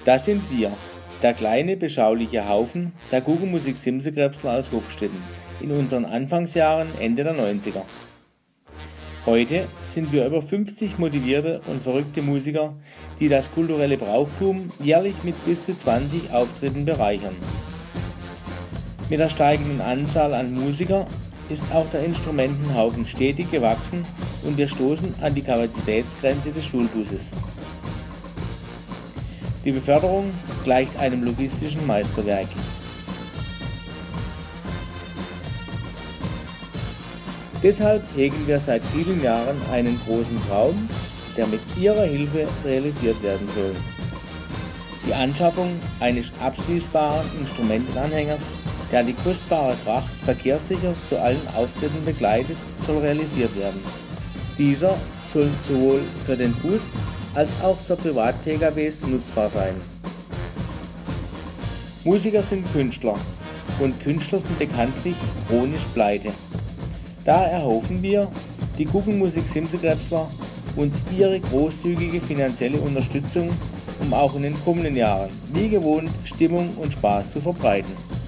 Das sind wir, der kleine, beschauliche Haufen der Guggenmusik Simsekrebsler aus Hofstetten in unseren Anfangsjahren Ende der 90er. Heute sind wir über 50 motivierte und verrückte Musiker, die das kulturelle Brauchtum jährlich mit bis zu 20 Auftritten bereichern. Mit der steigenden Anzahl an Musikern ist auch der Instrumentenhaufen stetig gewachsen und wir stoßen an die Kapazitätsgrenze des Schulbusses. Die Beförderung gleicht einem logistischen Meisterwerk. Deshalb hegen wir seit vielen Jahren einen großen Traum, der mit Ihrer Hilfe realisiert werden soll. Die Anschaffung eines abschließbaren Instrumentenanhängers, der die kostbare Fracht verkehrssicher zu allen Auftritten begleitet, soll realisiert werden. Dieser soll sowohl für den Bus als auch für Privat-PKWs nutzbar sein. Musiker sind Künstler und Künstler sind bekanntlich chronisch pleite. Da erhoffen wir, die Guggenmusik Simsekrebsler, uns ihre großzügige finanzielle Unterstützung, um auch in den kommenden Jahren wie gewohnt Stimmung und Spaß zu verbreiten.